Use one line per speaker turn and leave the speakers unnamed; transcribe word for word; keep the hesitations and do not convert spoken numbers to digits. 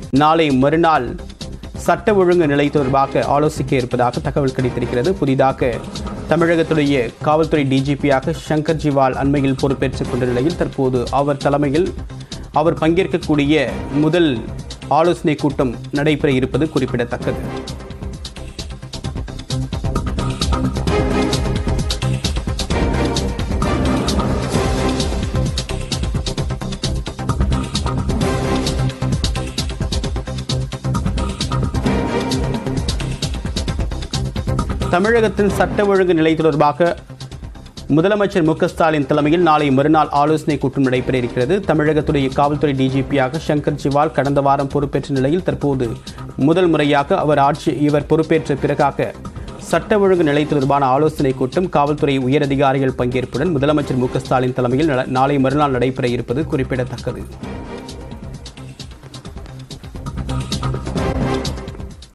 நாளை மறுநாள் சட்ட ஒழுங்கு நிலை தொடர்பாக ஆலோசிக்க இருப்பதாக தகவல் கிடைத்திருக்கிறது. புதிதாக தமிழகத்துடைய காவல்துறை டிஜிபியாக சங்கர் ஜிவால் அண்மையில் பொறுப்பேற்றுக் கொண்ட நிலையில் தற்போது அவர் தலைமையில் அவர் பங்கேற்கக்கூடிய முதல் ஆலோசனை கூட்டம் நடைபெற இருப்பது குறிப்பிடத்தக்கது. தமிழகத்தில் சட்ட ஒழுங்கு நிலை தொடர்பாக முதலமைச்சர் மு க ஸ்டாலின் தலைமையில் நாளை மறுநாள் ஆலோசனை கூட்டம் நடைபெற இருக்கிறது. தமிழகத்துடைய காவல்துறை டிஜிபியாக சங்கர் ஜிவால் கடந்த வாரம் பொறுப்பேற்ற நிலையில் தற்போது முதல் முறையாக அவர் ஆட்சி இவர் பொறுப்பேற்ற பிறகாக சட்ட ஒழுங்கு நிலை தொடர்பான ஆலோசனை கூட்டம் காவல்துறை உயரதிகாரிகள் பங்கேற்புடன் முதலமைச்சர் மு க ஸ்டாலின் தலைமையில் நாளை மறுநாள் நடைபெற இருப்பது குறிப்பிடத்தக்கது.